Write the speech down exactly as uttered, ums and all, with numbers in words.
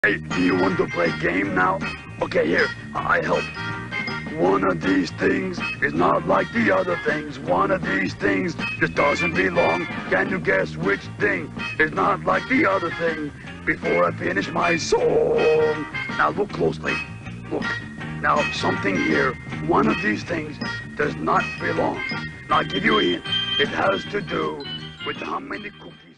Hey, do you want to play game now? Okay, here, I help. One of these things is not like the other things. One of these things just doesn't belong. Can you guess which thing is not like the other thing? Before I finish my song. Now look closely. Look. Now something here, one of these things does not belong. Now I'll give you a hint. It has to do with how many cookies